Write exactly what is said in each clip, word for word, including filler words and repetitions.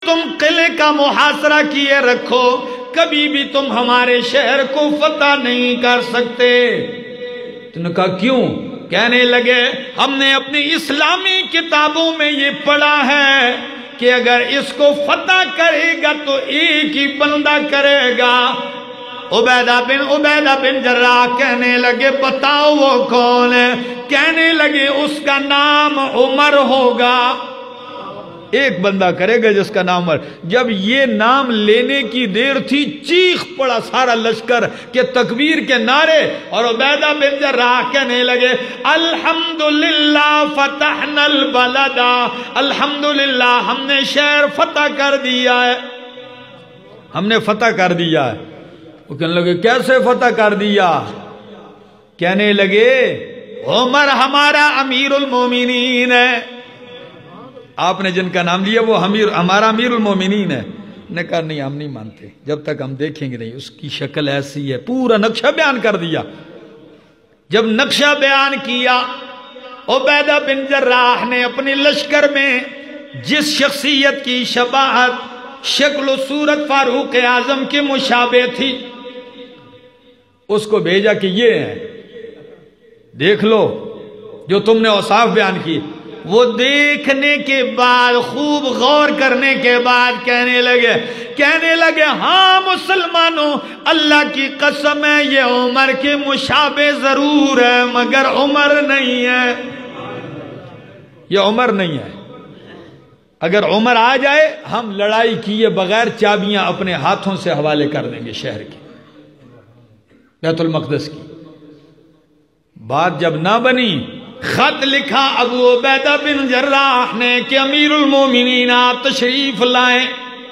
تم قلعے کا محاصرہ کیے رکھو، کبھی بھی تم ہمارے شہر کو فتح نہیں کر سکتے۔ تو نے کہا کیوں؟ کہنے لگے ہم نے اپنی اسلامی کتابوں میں یہ پڑھا ہے کہ اگر اس کو فتح کرے گا تو ایک ہی بندہ کرے گا۔ عبیدہ بن عبیدہ بن جراح کہنے لگے بتاؤ وہ کون ہے؟ کہنے لگے اس کا نام عمر ہوگا، ایک بندہ کرے گا جس کا نام عمر۔ جب یہ نام لینے کی دیر تھی چیخ پڑا سارا لشکر کہ تکبیر کے نعرے، اور عبیدہ بن جراح کہنے لگے الحمدللہ فتحنا البلد، الحمدللہ ہم نے شہر فتح کر دیا ہے، ہم نے فتح کر دیا ہے۔ وہ کہنے لگے کیسے فتح کر دیا؟ کہنے لگے عمر ہمارا امیر المومنین ہے، آپ نے جن کا نام لیا وہ ہمارا امیر المومنین ہے۔ نے کہا نہیں ہم نہیں مانتے جب تک ہم دیکھیں گے نہیں، اس کی شکل ایسی ہے، پورا نقشہ بیان کر دیا۔ جب نقشہ بیان کیا عبیدہ بن جراح نے اپنی لشکر میں جس شخصیت کی شباہت شکل و صورت فاروق اعظم کے مشابہ تھی اس کو بھیجا کہ یہ ہے، دیکھ لو جو تم نے اوصاف بیان کی۔ وہ دیکھنے کے بعد خوب غور کرنے کے بعد کہنے لگے کہنے لگے ہاں مسلمانوں اللہ کی قسم ہے یہ عمر کے مشابہ ضرور ہے مگر عمر نہیں ہے، یہ عمر نہیں ہے۔ اگر عمر آ جائے ہم لڑائی کیے بغیر چابیاں اپنے ہاتھوں سے حوالے کر دیں گے شہر کی، بیت المقدس کی۔ بات جب نہ بنی خط لکھا ابو عبیدہ بن جراح نے کہ امیر المومنین آپ تشریف لائیں،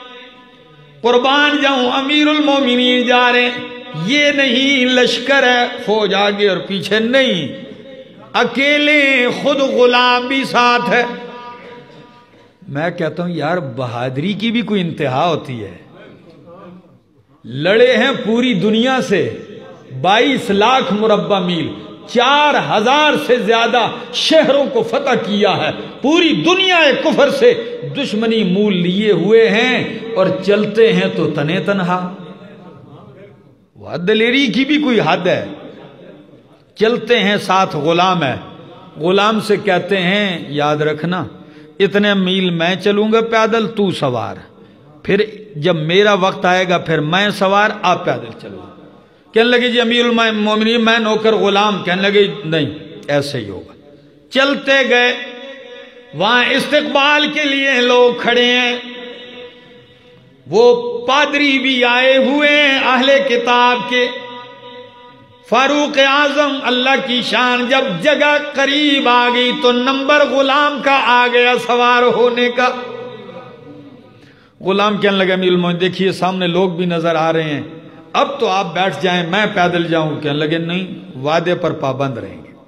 قربان جاؤں امیر المومنین جا رہے ہیں، یہ نہیں لشکر ہے فوج آگے اور پیچھے نہیں، اکیلے خود غلام بھی ساتھ ہے۔ میں کہتا ہوں یار بہادری کی بھی کوئی انتہا ہوتی ہے، لڑے ہیں پوری دنیا سے بائیس لاکھ مربع میل، چار ہزار سے زیادہ شہروں کو فتح کیا ہے، پوری دنیا کفر سے دشمنی مول لیے ہوئے ہیں اور چلتے ہیں تو تنے تنہا۔ وہ دلیری کی بھی کوئی حد ہے، چلتے ہیں ساتھ غلام ہے، غلام سے کہتے ہیں یاد رکھنا اتنے میل میں چلوں گا پیدل تو سوار، پھر جب میرا وقت آئے گا پھر میں سوار آپ پیدل چلو۔ کہنے لگے جی امیر المومنین میں نوکر غلام، کہنے لگے نہیں ایسے ہی ہوگا۔ چلتے گئے، وہاں استقبال کے لیے لوگ کھڑے ہیں، وہ پادری بھی آئے ہوئے ہیں اہل کتاب کے۔ فاروق اعظم اللہ کی شان جب جگہ قریب آ گئی تو نمبر غلام کا آ گیا سوار ہونے کا۔ غلام کہنے لگا امیر المومنین دیکھیے سامنے لوگ بھی نظر آ رہے ہیں، اب تو آپ بیٹھ جائیں میں پیدل جاؤں۔ کہنے لگے نہیں وعدے پر پابند رہیں گے،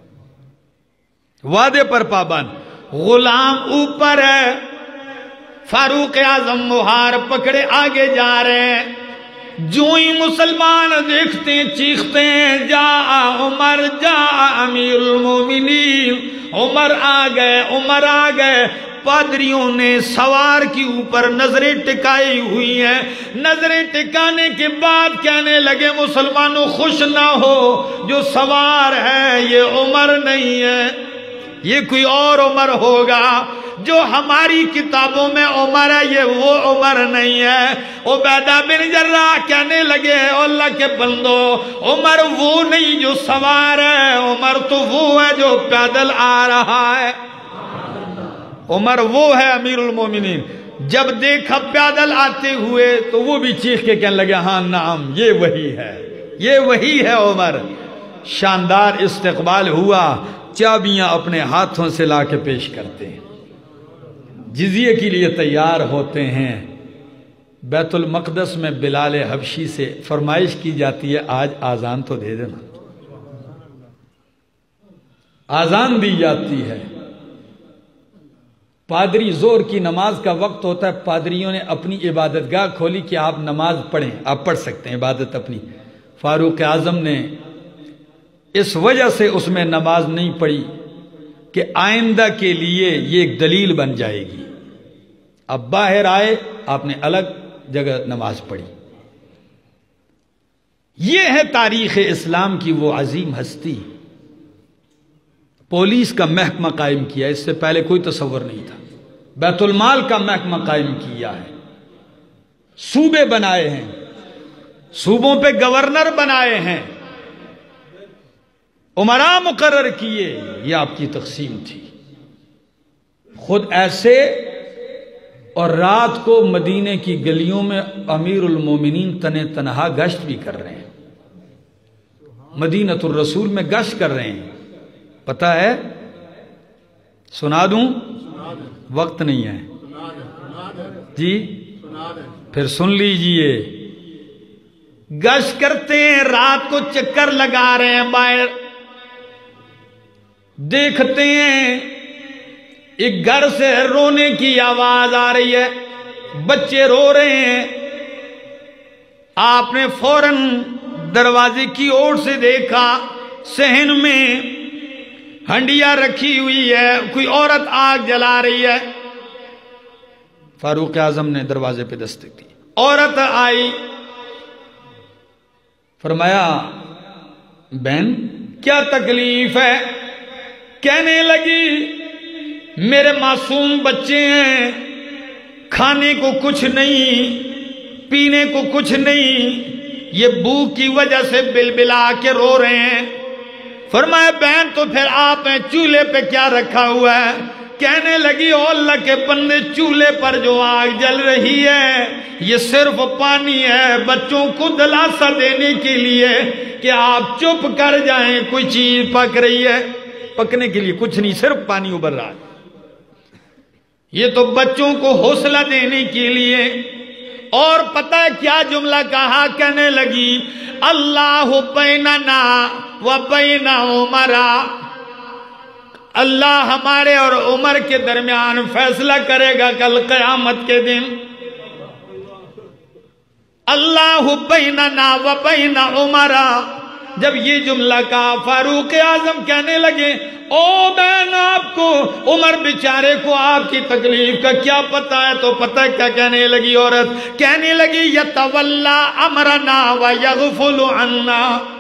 وعدے پر پابند۔ غلام اوپر ہے، فاروق اعظم مہار پکڑے آگے جا رہے ہیں، جو ہی مسلمان دیکھتے ہیں چیختے ہیں جا عمر جا امیر المومنین، عمر آ گئے عمر آ گئے۔ پادریوں نے سوار کی اوپر نظریں ٹکائی ہوئی ہیں، نظریں ٹکانے کے بعد کہنے لگے مسلمانوں خوش نہ ہو، جو سوار ہے یہ عمر نہیں ہے، یہ کوئی اور عمر ہوگا، جو ہماری کتابوں میں عمر ہے یہ وہ عمر نہیں ہے۔ عبیدہ بن جراح کہنے لگے اللہ کے بندو عمر وہ نہیں جو سوار ہے، عمر تو وہ ہے جو پیدل آ رہا ہے، عمر وہ ہے امیر المومنین۔ جب دیکھا پیدل آتے ہوئے تو وہ بھی چیخ کے کہنے لگے ہاں نعم یہ وہی ہے، یہ وہی ہے عمر۔ شاندار استقبال ہوا، چابیاں اپنے ہاتھوں سے لا کے پیش کرتے ہیں، جزیے کے لیے تیار ہوتے ہیں۔ بیت المقدس میں بلال حبشی سے فرمائش کی جاتی ہے آج آذان تو دے دینا، آذان دی جاتی ہے۔ پادری زور کی نماز کا وقت ہوتا ہے، پادریوں نے اپنی عبادت گاہ کھولی کہ آپ نماز پڑھیں، آپ پڑھ سکتے ہیں عبادت اپنی۔ فاروق اعظم نے اس وجہ سے اس میں نماز نہیں پڑھی کہ آئندہ کے لیے یہ ایک دلیل بن جائے گی اب باہر آئے، آپ نے الگ جگہ نماز پڑھی۔ یہ ہے تاریخ اسلام کی وہ عظیم ہستی۔ پولیس کا محکمہ قائم کیا، اس سے پہلے کوئی تصور نہیں تھا۔ بیت المال کا محکمہ قائم کیا ہے، صوبے بنائے ہیں، صوبوں پہ گورنر بنائے ہیں، امراء مقرر کیے۔ یہ آپ کی تقسیم تھی۔ خود ایسے، اور رات کو مدینے کی گلیوں میں امیر المومنین تن تنہا گشت بھی کر رہے ہیں، مدینۃ الرسول میں گشت کر رہے ہیں۔ پتہ ہے؟ سنا دوں؟ وقت نہیں ہے جی، پھر سن لیجئے۔ گشت کرتے ہیں، رات کو چکر لگا رہے ہیں باہر، دیکھتے ہیں ایک گھر سے رونے کی آواز آ رہی ہے، بچے رو رہے ہیں۔ آپ نے فوراً دروازے کی اور سے دیکھا، صحن میں ہنڈیا رکھی ہوئی ہے، کوئی عورت آگ جلا رہی ہے۔ فاروق اعظم نے دروازے پہ دستک دی، عورت آئی، فرمایا بہن کیا تکلیف ہے؟ کہنے لگی میرے معصوم بچے ہیں، کھانے کو کچھ نہیں، پینے کو کچھ نہیں، یہ بھوک کی وجہ سے بلبلا کے رو رہے ہیں۔ فرمایا بہن تو پھر آپ نے چولہے پہ کیا رکھا ہوا ہے؟ کہنے لگی او اللہ کے بندے، چولہے پر جو آگ جل رہی ہے یہ صرف پانی ہے، بچوں کو دلاسا دینے کے لیے کہ آپ چپ کر جائیں، کوئی چیز پک رہی ہے، پکنے کے لیے کچھ نہیں، صرف پانی ابل رہا ہے۔ یہ تو بچوں کو حوصلہ دینے کے لیے۔ اور پتہ ہے کیا جملہ کہا؟ کہنے لگی اللہ بیننا و بین عمر، اللہ ہمارے اور عمر کے درمیان فیصلہ کرے گا کل قیامت کے دن۔ اللہ بیننا و بین عمر، جب یہ جملہ کہا فاروق اعظم کہنے لگے او بہن آپ کو عمر بیچارے کو آپ کی تکلیف کا کیا پتہ ہے؟ تو پتہ کیا کہنے لگی عورت؟ کہنے لگی یتولا امرنا ویغفل عنا،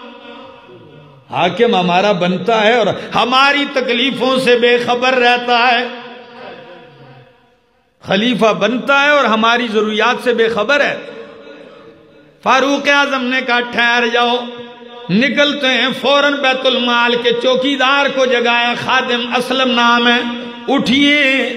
حاکم ہمارا بنتا ہے اور ہماری تکلیفوں سے بے خبر رہتا ہے، خلیفہ بنتا ہے اور ہماری ضروریات سے بے خبر ہے۔ فاروق اعظم نے کہا ٹھہر جاؤ، نکلتے ہیں، فوراً بیت المال کے چوکیدار کو جگایا، خادم اسلم نام ہے، اٹھئے،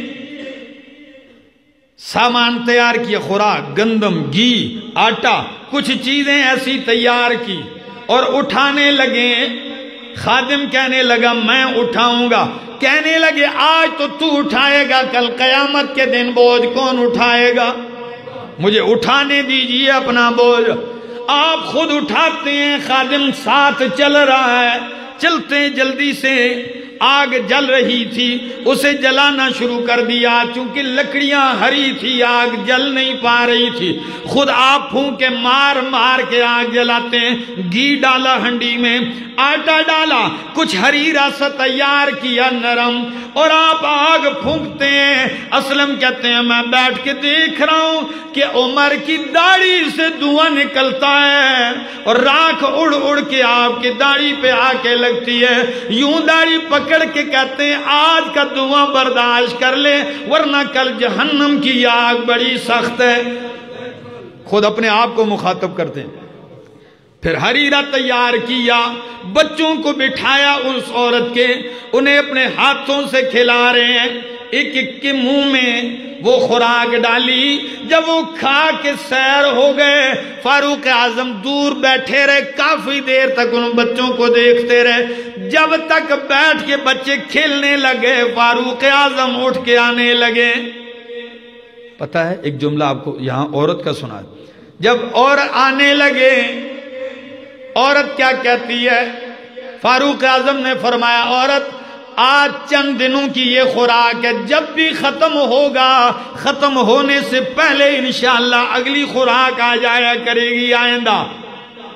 سامان تیار کیا، خوراک، گندم، گھی، آٹا، کچھ چیزیں ایسی تیار کی اور اٹھانے لگے۔ خادم کہنے لگا میں اٹھاؤں گا، کہنے لگے آج تو تو اٹھائے گا، کل قیامت کے دن بوجھ کون اٹھائے گا؟ مجھے اٹھانے دیجئے اپنا بوجھ۔ آپ خود اٹھاتے ہیں، خادم ساتھ چل رہا ہے، چلتے ہیں جلدی سے۔ آگ جل رہی تھی، اسے جلانا شروع کر دیا، چونکہ لکڑیاں ہری تھی آگ جل نہیں پا رہی تھی۔ خود آپ پھونکے مار مار کے آگ جلاتے ہیں، گھی ڈالا ہنڈی میں، آٹا ڈالا، کچھ حریرہ سا تیار کیا نرم، اور آپ آگ پھونکتے ہیں۔ اسلم کہتے ہیں میں بیٹھ کے دیکھ رہا ہوں کہ عمر کی داڑھی سے دھواں نکلتا ہے اور راکھ اڑ اڑ کے آپ کی داڑھی پہ آ کے لگتی ہے، یوں داڑھی پکڑ کے کہتے ہیں آج کا دھواں برداشت کر لے ورنہ کل جہنم کی آگ بڑی سخت ہے۔ خود اپنے آپ کو مخاطب کرتے ہیں۔ پھر حریرہ تیار کیا، بچوں کو بٹھایا اس عورت کے، انہیں اپنے ہاتھوں سے کھلا رہے ہیں، ایک ایک کے منہ میں وہ خوراک ڈالی۔ جب وہ کھا کے سیر ہو گئے، فاروق اعظم دور بیٹھے رہے، کافی دیر تک ان بچوں کو دیکھتے رہے۔ جب تک بیٹھ کے بچے کھیلنے لگے، فاروق اعظم اٹھ کے آنے لگے۔ پتہ ہے ایک جملہ آپ کو یہاں عورت کا سنا، جب اور آنے لگے عورت کیا کہتی ہے؟ فاروق اعظم نے فرمایا عورت آج چند دنوں کی یہ خوراک ہے، جب بھی ختم ہوگا ختم ہونے سے پہلے انشاءاللہ اگلی خوراک آ جایا کرے گی آئندہ۔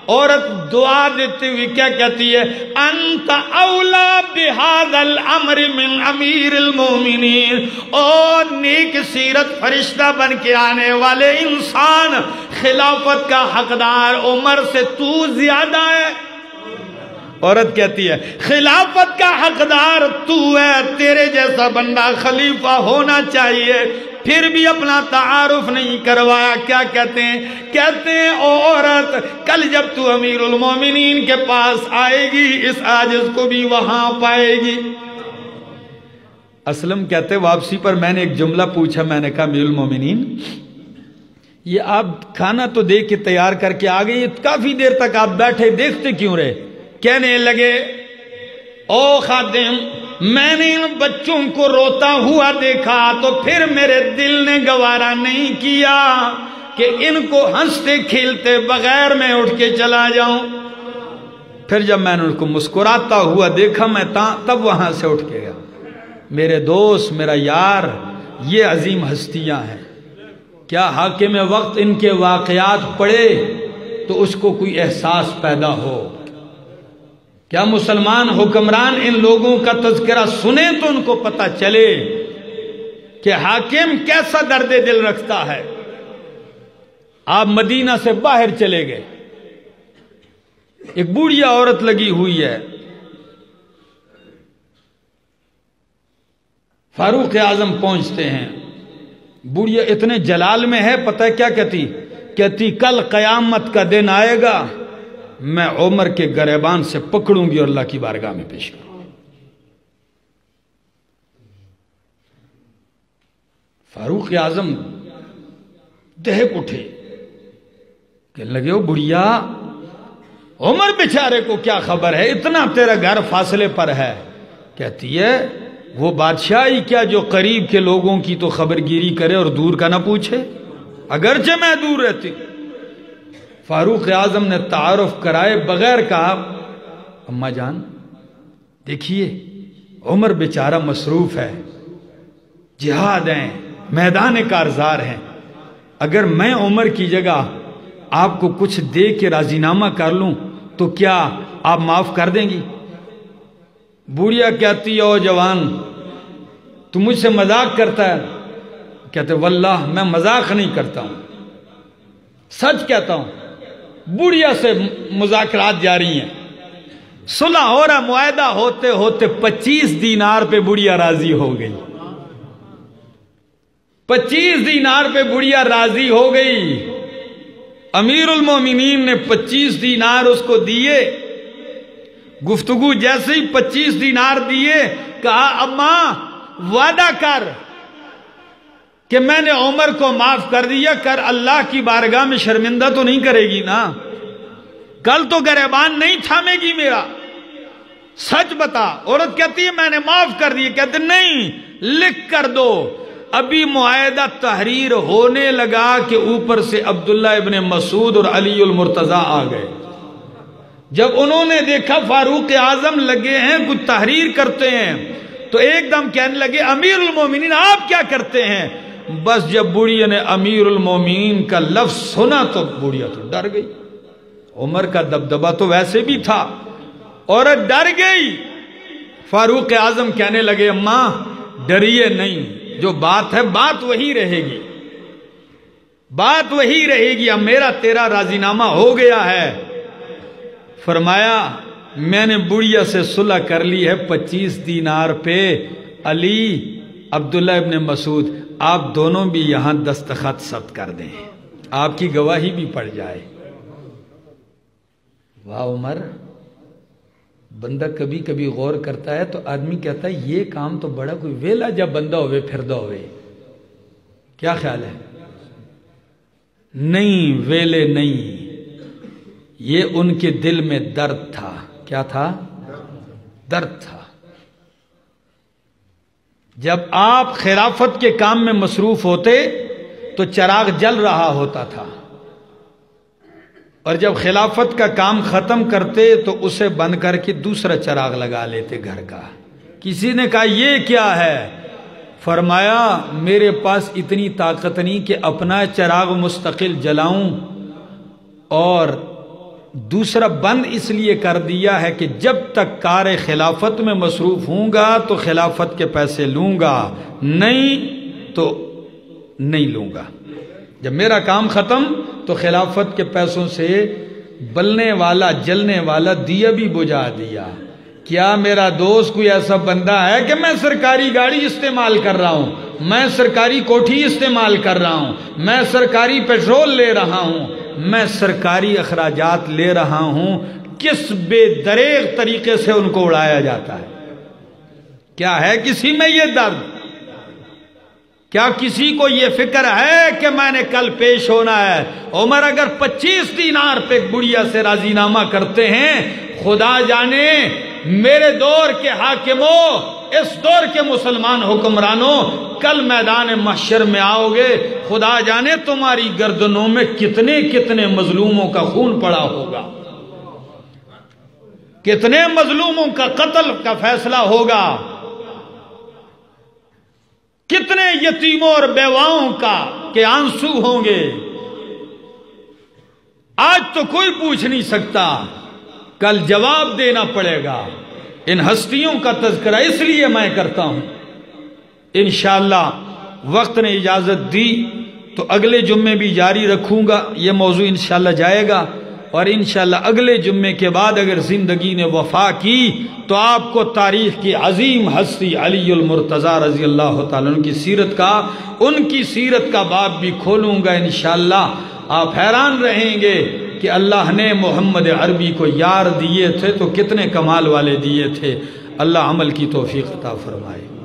عورت دعا دیتے ہوئے کیا کہتی ہے؟ انت اولا بہذا الامر من امیر المومنین، اور نیک سیرت فرشتہ بن کے آنے والے انسان، خلافت کا حقدار عمر سے تو زیادہ ہے۔ عورت کہتی ہے خلافت کا حقدار تو ہے، تیرے جیسا بندہ خلیفہ ہونا چاہیے، پھر بھی اپنا تعارف نہیں کروایا۔ کیا کہتے ہیں؟ کہتے ہیں او عورت، کل جب تو امیر المومنین کے پاس آئے گی اس عاجز کو بھی وہاں پائے گی۔ اسلم کہتے واپسی پر میں نے ایک جملہ پوچھا، میں نے کہا امیر المومنین یہ آپ کھانا تو دے کے تیار کر کے آ گئے، کافی دیر تک آپ بیٹھے دیکھتے کیوں رہے؟ کہنے لگے او خادم، میں نے ان بچوں کو روتا ہوا دیکھا تو پھر میرے دل نے گوارا نہیں کیا کہ ان کو ہنستے کھیلتے بغیر میں اٹھ کے چلا جاؤں۔ پھر جب میں نے ان کو مسکراتا ہوا دیکھا میں تب وہاں سے اٹھ کے گیا۔ میرے دوست، میرا یار، یہ عظیم ہستیاں ہیں۔ کیا حاکم وقت ان کے واقعات پڑھے تو اس کو کوئی احساس پیدا ہو؟ کیا مسلمان حکمران ان لوگوں کا تذکرہ سنیں تو ان کو پتہ چلے کہ حاکم کیسا درد دل رکھتا ہے۔ آپ مدینہ سے باہر چلے گئے، ایک بوڑھیا عورت لگی ہوئی ہے، فاروق اعظم پہنچتے ہیں، بوڑھیا اتنے جلال میں ہے، پتہ ہے کیا کہتی؟ کہتی کل قیامت کا دن آئے گا، میں عمر کے گریبان سے پکڑوں گی اور اللہ کی بارگاہ میں پیش کروں۔ فاروق اعظم دہک اٹھے، کہنے لگے او بڑھیا، عمر بیچارے کو کیا خبر ہے، اتنا تیرا گھر فاصلے پر ہے۔ کہتی ہے وہ بادشاہ ہی کیا جو قریب کے لوگوں کی تو خبر گیری کرے اور دور کا نہ پوچھے، اگرچہ میں دور رہتی۔ فاروق اعظم نے تعارف کرائے بغیر کہا اماں جان دیکھیے عمر بیچارہ مصروف ہے، جہاد ہیں، میدان کارزار ہیں، اگر میں عمر کی جگہ آپ کو کچھ دے کے راضی نامہ کر لوں تو کیا آپ معاف کر دیں گی؟ بوڑھیا کہتی او جوان تو مجھ سے مذاق کرتا ہے؟ کہتے واللہ میں مذاق نہیں کرتا ہوں، سچ کہتا ہوں۔ بوڑھیا سے مذاکرات جاری ہیں، صلح ہو رہا، معاہدہ ہوتے ہوتے پچیس دینار پہ بوڑھیا راضی ہو گئی، پچیس دینار پہ بوڑھیا راضی ہو گئی۔ امیر المومنین نے پچیس دینار اس کو دیے، گفتگو جیسے ہی پچیس دینار دیے کہا اماں وعدہ کر کہ میں نے عمر کو معاف کر دیا، کر اللہ کی بارگاہ میں شرمندہ تو نہیں کرے گی نا، کل تو گریبان نہیں تھامے گی میرا، سچ بتا۔ عورت کہتی ہے میں نے معاف کر دیا، کہتے نہیں لکھ کر دو۔ ابھی معاہدہ تحریر ہونے لگا کہ اوپر سے عبداللہ ابن مسعود اور علی المرتضیٰ آ گئے۔ جب انہوں نے دیکھا فاروق اعظم لگے ہیں کچھ تحریر کرتے ہیں تو ایک دم کہنے لگے امیر المومنین آپ کیا کرتے ہیں؟ بس جب بوڑھیا نے امیر المومنین کا لفظ سنا تو بوڑھیا تو ڈر گئی، عمر کا دبدبہ تو ویسے بھی تھا، عورت ڈر گئی۔ فاروق اعظم کہنے لگے اماں ڈریے نہیں، جو بات ہے بات وہی رہے گی، بات وہی رہے گی، اب میرا تیرا راضی نامہ ہو گیا ہے۔ فرمایا میں نے بڑھیا سے صلح کر لی ہے پچیس دینار پہ، علی عبداللہ ابن مسعود آپ دونوں بھی یہاں دستخط ثبت کر دیں، آپ کی گواہی بھی پڑ جائے۔ واہ عمر، بندہ کبھی کبھی غور کرتا ہے تو آدمی کہتا ہے یہ کام تو بڑا کوئی ویلا جب بندہ ہوئے پھردہ ہوئے، کیا خیال ہے؟ نہیں ویلے نہیں، یہ ان کے دل میں درد تھا۔ کیا تھا؟ درد تھا۔ جب آپ خلافت کے کام میں مصروف ہوتے تو چراغ جل رہا ہوتا تھا، اور جب خلافت کا کام ختم کرتے تو اسے بند کر کے دوسرا چراغ لگا لیتے گھر کا۔ کسی نے کہا یہ کیا ہے؟ فرمایا میرے پاس اتنی طاقت نہیں کہ اپنا چراغ مستقل جلاؤں اور دوسرا بند اس لیے کر دیا ہے کہ جب تک کار خلافت میں مصروف ہوں گا تو خلافت کے پیسے لوں گا، نہیں تو نہیں لوں گا۔ جب میرا کام ختم تو خلافت کے پیسوں سے بلنے والا جلنے والا دیا بھی بجھا دیا۔ کیا میرا دوست کوئی ایسا بندہ ہے کہ میں سرکاری گاڑی استعمال کر رہا ہوں، میں سرکاری کوٹھی استعمال کر رہا ہوں، میں سرکاری پیٹرول لے رہا ہوں، میں سرکاری اخراجات لے رہا ہوں، کس بے دریغ طریقے سے ان کو اڑایا جاتا ہے؟ کیا ہے کسی میں یہ درد؟ کیا کسی کو یہ فکر ہے کہ میں نے کل پیش ہونا ہے؟ عمر اگر پچیس دینار پہ بڑھیا سے راضی نامہ کرتے ہیں، خدا جانے میرے دور کے حاکموں، اس دور کے مسلمان حکمرانوں، کل میدان محشر میں آؤ گے، خدا جانے تمہاری گردنوں میں کتنے کتنے مظلوموں کا خون پڑا ہوگا، کتنے مظلوموں کا قتل کا فیصلہ ہوگا، کتنے یتیموں اور بیواؤں کا کہ آنسو ہوں گے۔ آج تو کوئی پوچھ نہیں سکتا، کل جواب دینا پڑے گا۔ ان ہستیوں کا تذکرہ اس لیے میں کرتا ہوں۔ انشاءاللہ وقت نے اجازت دی تو اگلے جمعے بھی جاری رکھوں گا، یہ موضوع انشاءاللہ جائے گا، اور انشاءاللہ اگلے جمعے کے بعد اگر زندگی نے وفا کی تو آپ کو تاریخ کی عظیم ہستی علی المرتضی رضی اللہ تعالیٰ عنہ کی سیرت کا ان کی سیرت کا باب بھی کھولوں گا انشاءاللہ۔ آپ حیران رہیں گے کہ اللہ نے محمد عربی کو یار دیے تھے تو کتنے کمال والے دیے تھے۔ اللہ عمل کی توفیق عطا فرمائے۔